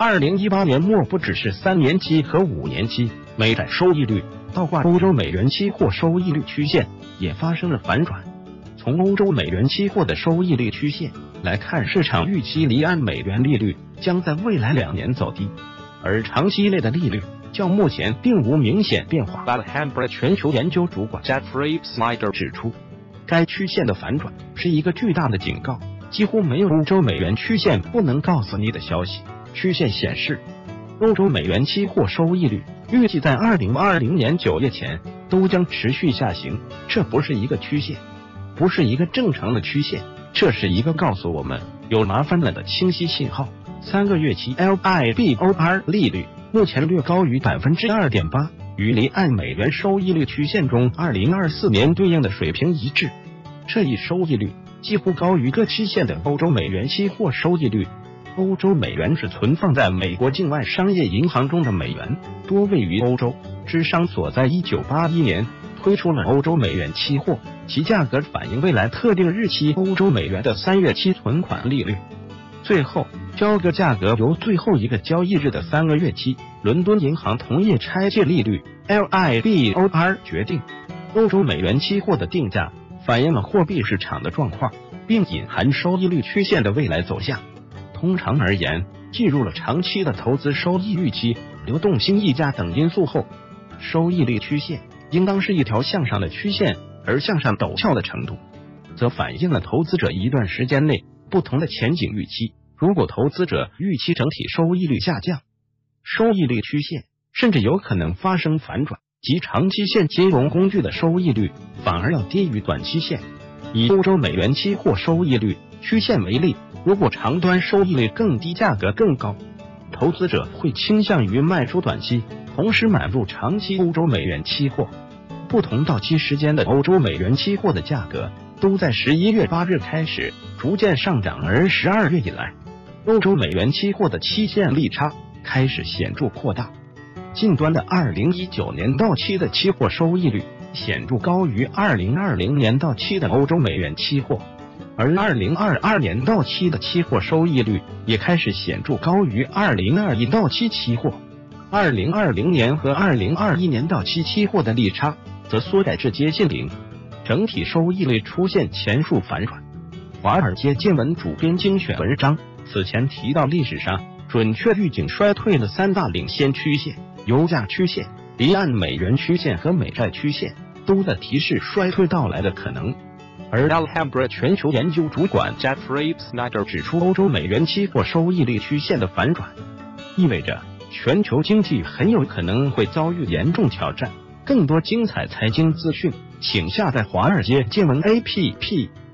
2018年末，不只是3年期和5年期美债收益率倒挂，欧洲美元期货收益率曲线也发生了反转。从欧洲美元期货的收益率曲线来看，市场预期离岸美元利率将在未来2年走低，而长期内的利率较目前并无明显变化。Alhambra 全球研究主管 Jeffrey Snyder 指出，该曲线的反转是一个巨大的警告，几乎没有欧洲美元曲线不能告诉你的消息。曲线显示，欧洲美元期货收益率预计在2020年9月前都将持续下行。这不是一个曲线，不是一个正常的曲线，这是一个告诉我们有麻烦了的清晰信号。3个月期 LIBOR 利率目前略高于 2.8%， 与离岸美元收益率曲线中2024年对应的水平一致。这一收益率几乎高于各期限的欧洲美元期货收益率。欧洲美元是存放在美国境外商业银行中的美元，多位于欧洲。芝商所在1981年推出了欧洲美元期货，其价格反映未来特定日期欧洲美元的3月期存款利率。最后，交割价格由最后一个交易日的3个月期伦敦银行同业拆借利率 LIBOR 决定。欧洲美元期货的定价反映了货币市场的状况，并隐含收益率曲线的未来走向。通常而言，计入了长期的投资收益预期、流动性溢价等因素后，收益率曲线应当是一条向上的曲线，而向上陡峭的程度则反映了投资者一段时间内不同的前景预期。如果投资者预期整体收益率下降，收益率曲线甚至有可能发生反转，即长期线金融工具的收益率反而要低于短期线。以欧洲美元期货收益率曲线为例，如果长端收益率更低，价格更高，投资者会倾向于卖出短期，同时买入长期欧洲美元期货。不同到期时间的欧洲美元期货的价格都在11月8日开始逐渐上涨，而12月以来，欧洲美元期货的期限利差开始显著扩大。近端的2019年到期的期货收益率显著高于2020年到期的欧洲美元期货，而2022年到期的期货收益率也开始显著高于2021到期期货。2020年和2021年到期期货的利差则缩窄至接近0，整体收益率出现前述反转。华尔街见闻主编精选文章此前提到，历史上准确预警衰退的3大领先曲线，油价曲线、离岸美元曲线和美债曲线都在提示衰退到来的可能。而 Alhambra 全球研究主管 Jeffrey Snyder 指出，欧洲美元期货收益率曲线的反转意味着全球经济很有可能会遭遇严重挑战。更多精彩财经资讯，请下载华尔街见闻 APP。